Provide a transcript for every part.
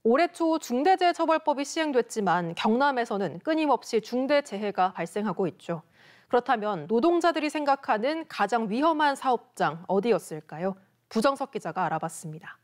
올해 초 중대재해처벌법이 시행됐지만 경남에서는 끊임없이 중대재해가 발생하고 있죠. 그렇다면 노동자들이 생각하는 가장 위험한 사업장 어디였을까요? 부정석 기자가 알아봤습니다.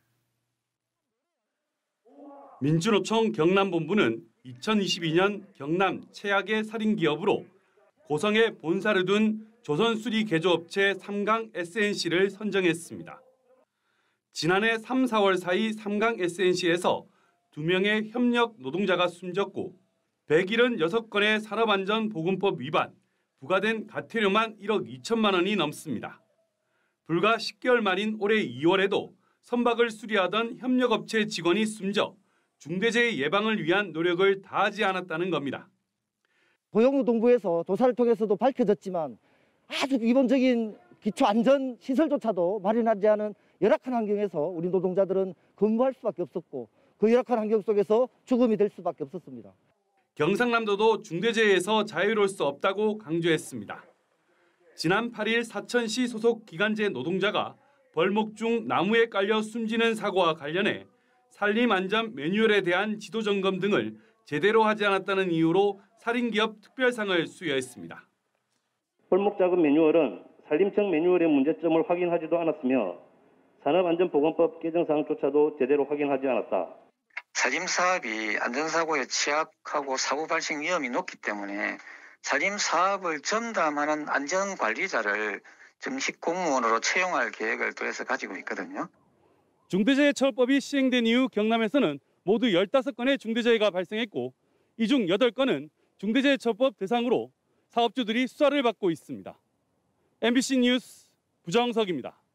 민주노총 경남본부는 2022년 경남 최악의 살인기업으로 고성에 본사를 둔 조선수리개조업체 삼강 SNC를 선정했습니다. 지난해 3, 4월 사이 삼강 SNC에서 2명의 협력 노동자가 숨졌고 176건의 산업안전보건법 위반, 부과된 과태료만 1억 2천만 원이 넘습니다. 불과 10개월 만인 올해 2월에도 선박을 수리하던 협력업체 직원이 숨져 중대재해 예방을 위한 노력을 다하지 않았다는 겁니다. 고용노동부에서 조사를 통해서도 밝혀졌지만 아주 기본적인 기초안전시설조차도 마련하지 않은 열악한 환경에서 우리 노동자들은 근무할 수밖에 없었고 그 열악한 환경 속에서 죽음이 될 수밖에 없었습니다. 경상남도도 중대재해에서 자유로울 수 없다고 강조했습니다. 지난 8일 사천시 소속 기간제 노동자가 벌목 중 나무에 깔려 숨지는 사고와 관련해 산림안전 매뉴얼에 대한 지도점검 등을 제대로 하지 않았다는 이유로 살인기업 특별상을 수여했습니다. 벌목작업 매뉴얼은 산림청 매뉴얼의 문제점을 확인하지도 않았으며 산업안전보건법 개정사항조차도 제대로 확인하지 않았다. 산림사업이 안전사고에 취약하고 사고 발생 위험이 높기 때문에 산림사업을 전담하는 안전관리자를 정식 공무원으로 채용할 계획을 또해서 가지고 있거든요. 중대재해처벌법이 시행된 이후 경남에서는 모두 15건의 중대재해가 발생했고 이 중 8건은 중대재해처벌법 대상으로 사업주들이 수사를 받고 있습니다. MBC 뉴스 부정석입니다.